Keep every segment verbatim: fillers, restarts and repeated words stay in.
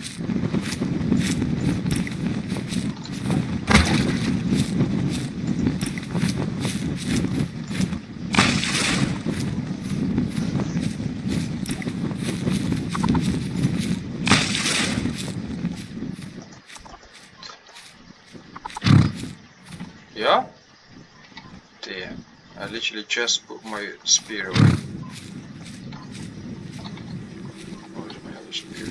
Yeah? Damn. I literally just put my spear away. Where's my other spear?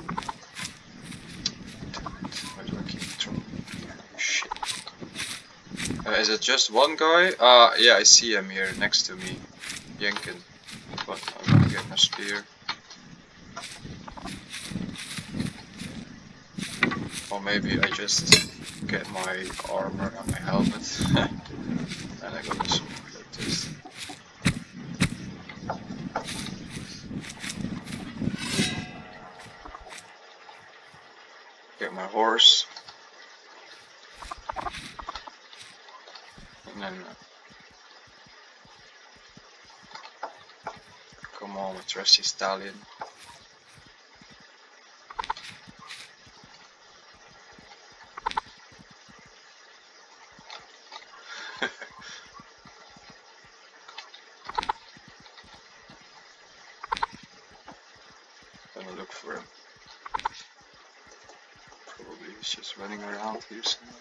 Why do I keep throwing? Shit. Uh, is it just one guy? Uh, yeah, I see him here next to me. Jenkin. But I'm gonna get my spear. Or maybe I just get my armor and my helmet. And I got this like this. Get my horse. And then come on, my trusty stallion. Gonna look for him. Probably he's just running around here somewhere.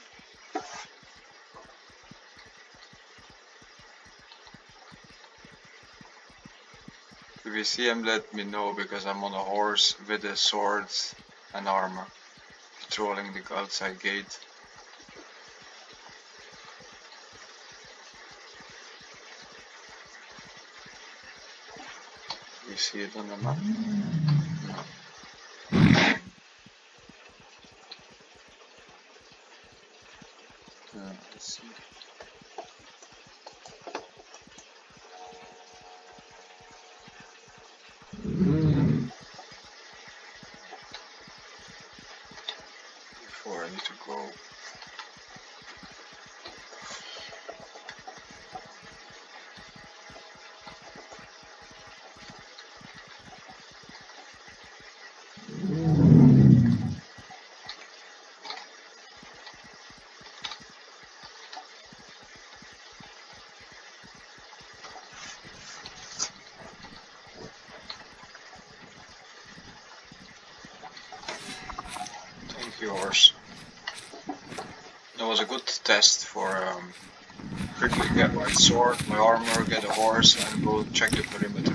If you see him, let me know, because I'm on a horse with a sword and armor, patrolling the outside gate. You see it on the map? No. Uh, let's see. Before I need to go. Yours. That was a good test for um, quickly get my sword, my armor, get a horse, and go check the perimeter.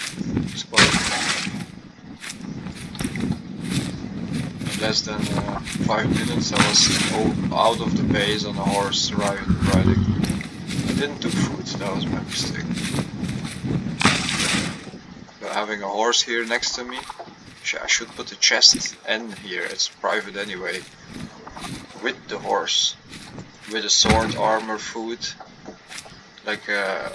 In less than uh, five minutes, I was out of the base on a horse riding. riding. I didn't do food, that was my mistake. But having a horse here next to me. I should put the chest in here, it's private anyway, with the horse, with a sword, armor, food, like a,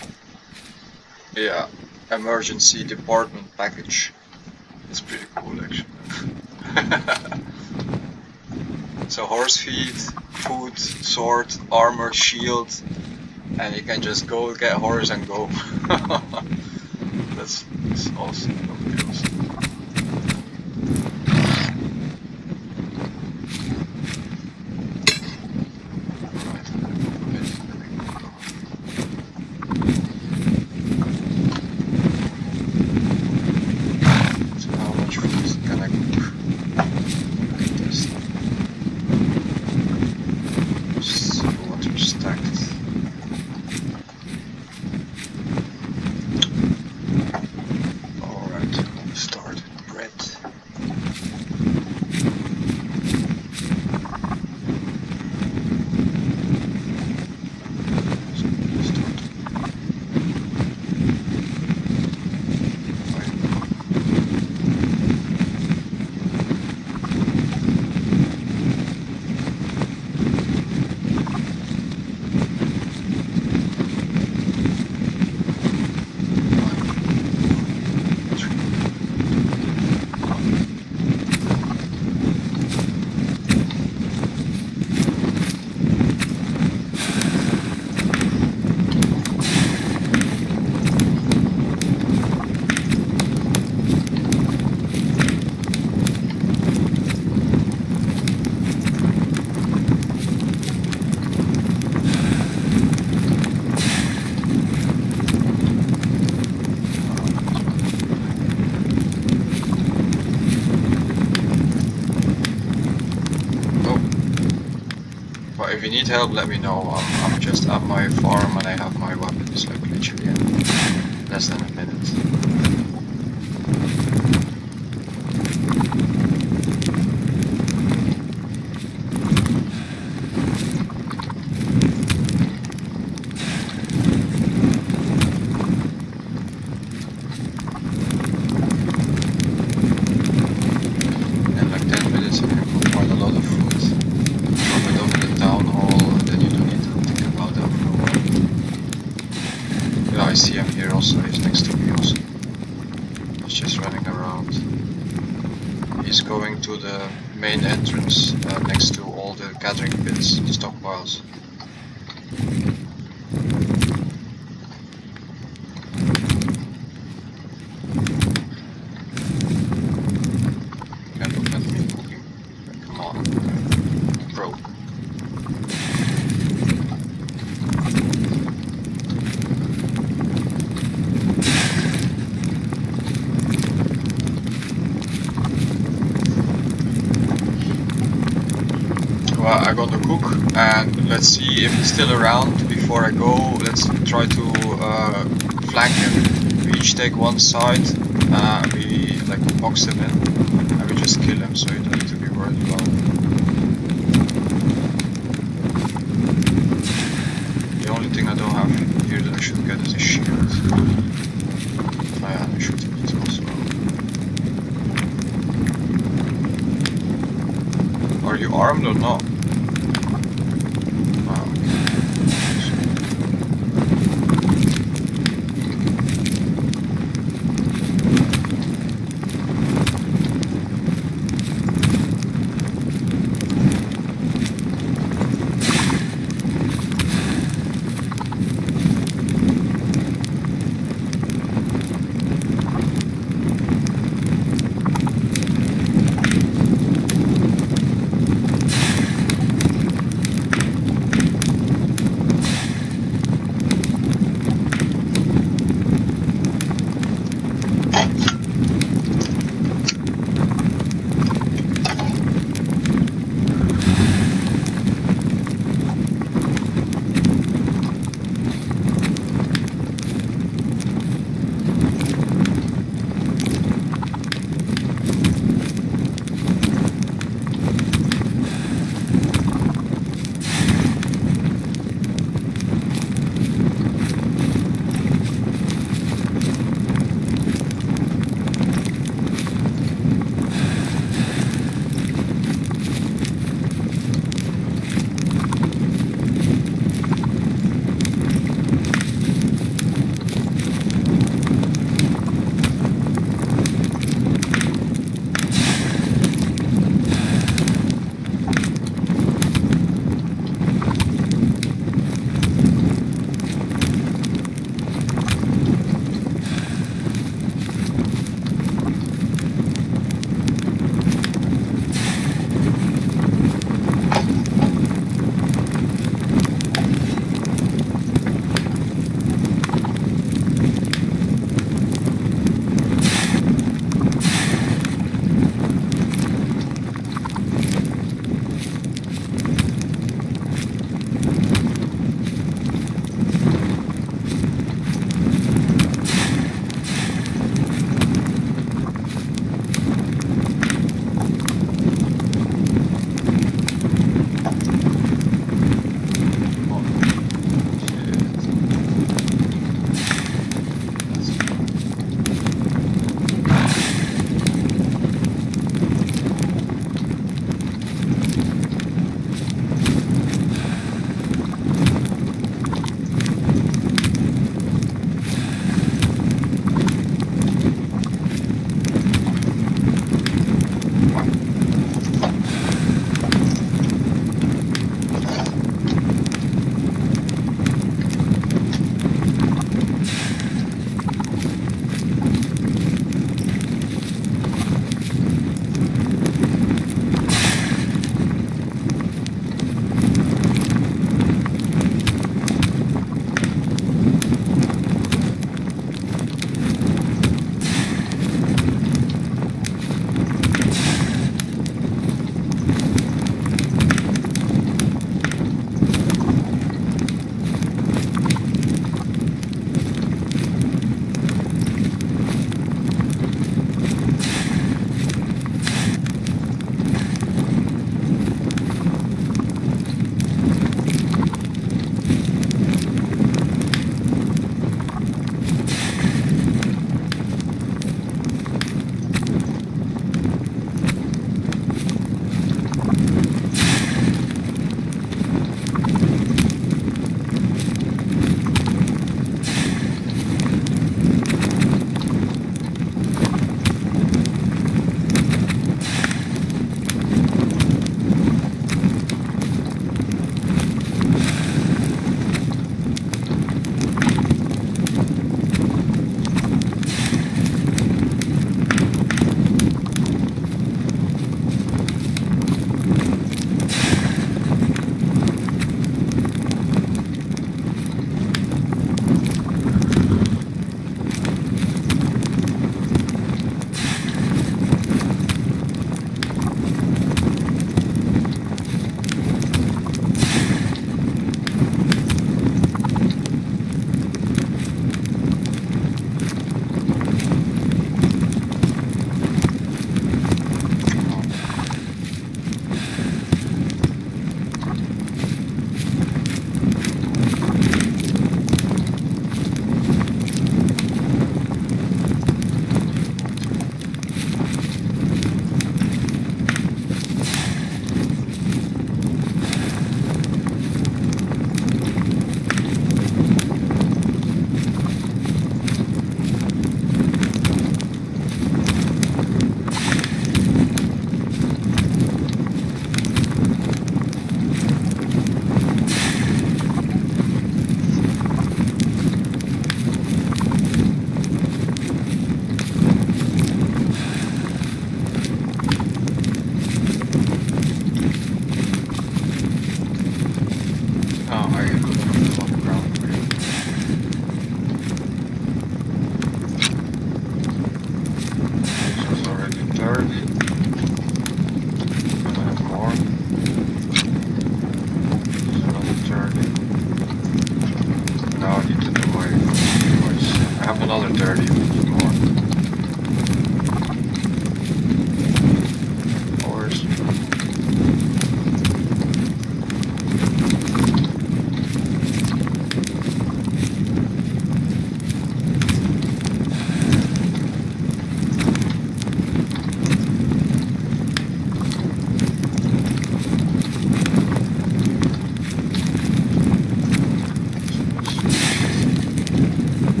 yeah, emergency department package. It's pretty cool actually. So horse feed, food, sword, armor, shield, and you can just go get a horse and go. that's, that's awesome. Nobody else. Start. if you need help, let me know. I'm, I'm just at my farm and I have my weapons like literally in less than a minute. To the main entrance uh, next to all the gathering pits, the stockpiles. Can't look at me cooking. Come on, bro. I'm gonna cook and let's see if he's still around before I go. Let's try to uh, flank him. We each take one side, uh, we like box him in and we just kill him, so you don't need to be worried about it. The only thing I don't have here that I should get is a shield. Oh yeah, I should have it as well. Are you armed or not?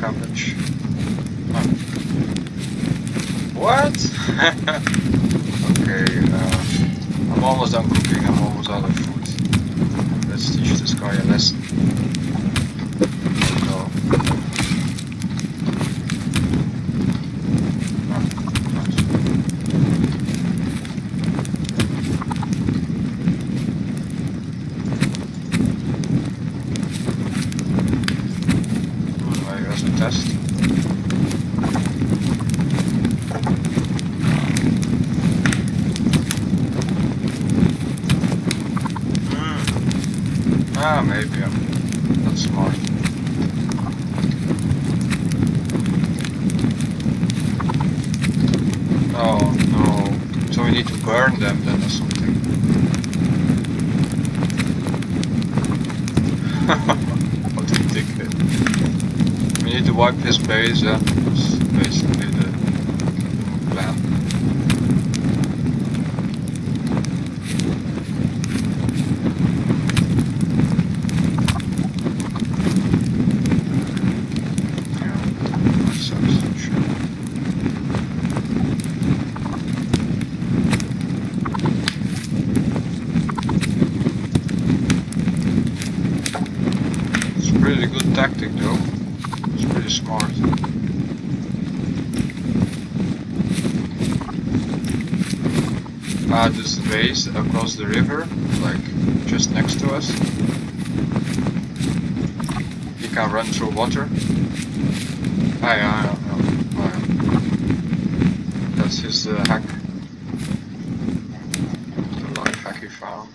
cabbage. Oh. What? Okay, uh, I'm almost done cooking, I'm almost out of food. Let's teach this guy a lesson. No. Test. Mm. Ah, maybe I'm not smart. Oh no. So we need to burn them then or something. What a dickhead. We need to wipe his base, yeah? That's basically the plan. Yeah, that sucks, sure. It's a pretty good tactic though. Pretty smart. Ah, this base across the river, like just next to us. He can run through water. Ah, yeah, yeah, yeah. Oh, yeah. That's his uh, hack. The life hack he found.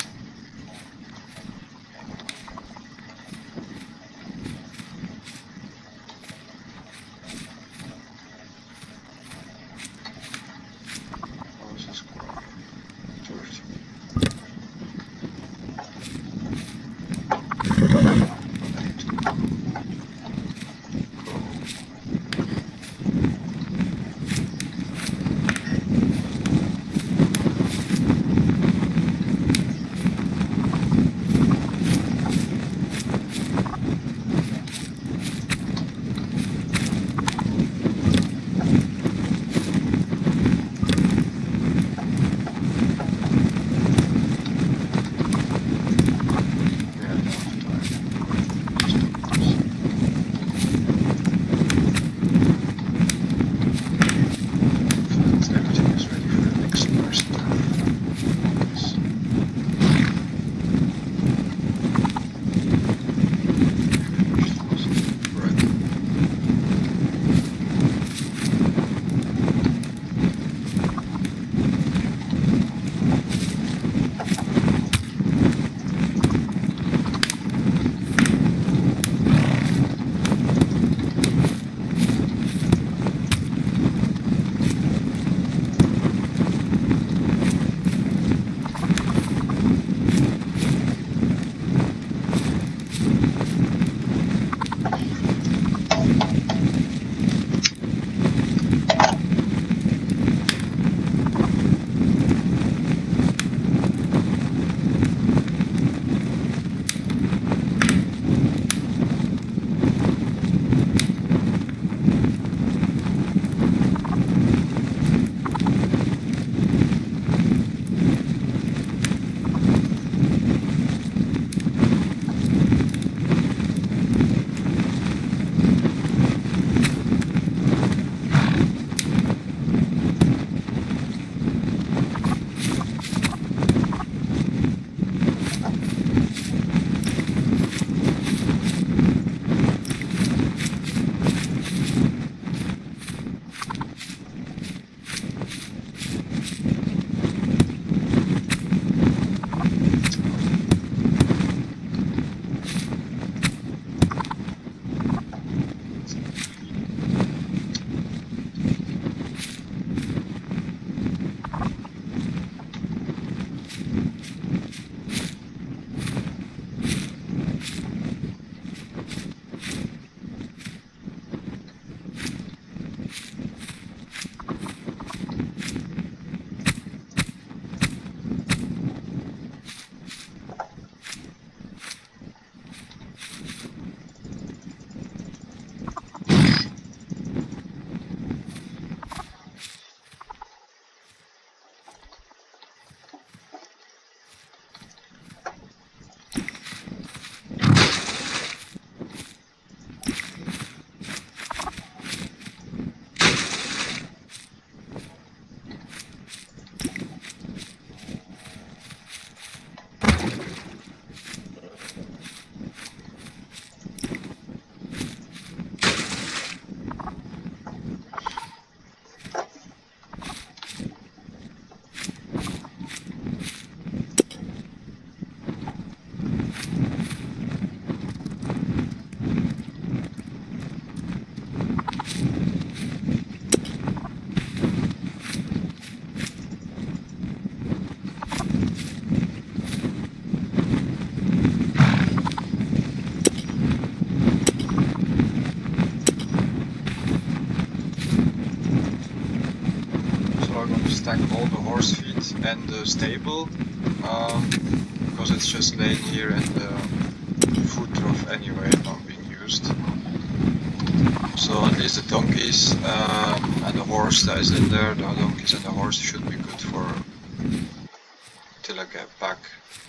stack all the horse feed and the stable, um, because it's just laying here in the food trough anyway, not being used. So at least the donkeys um, and the horse that is in there, the donkeys and the horse should be good for till I get back.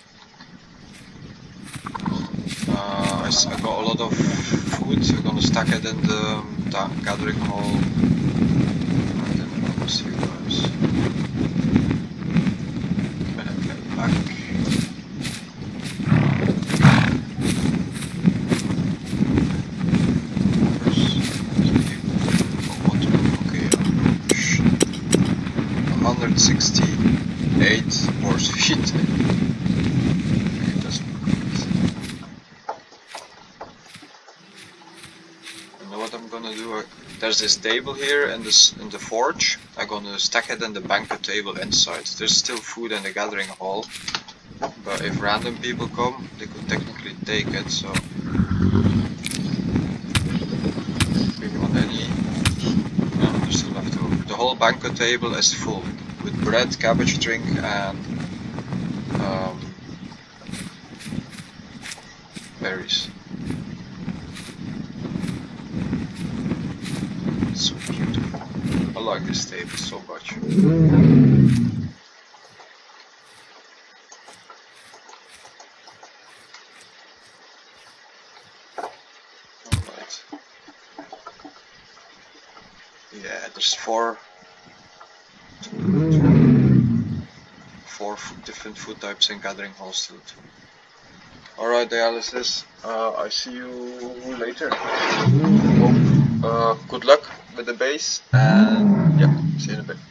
Uh, I, I got a lot of food, I'm gonna stack it in the um, gathering hall. And then I'll see you guys when I get back. one hundred sixty-eight horse feet. There's this table here in this in the forge. I'm gonna stack it in the banquet table inside. There's still food in the gathering hall, but if random people come, they could technically take it. So we want any? No, there's still leftover. The whole banquet table is full with bread, cabbage drink, and um, berries. So beautiful. I like this table so much. Alright. Yeah, there's four four different food types in gathering hall still too. Alright, dialysis. Uh, I see you later. Hope, uh, good luck with the base, and yeah, see you in a bit.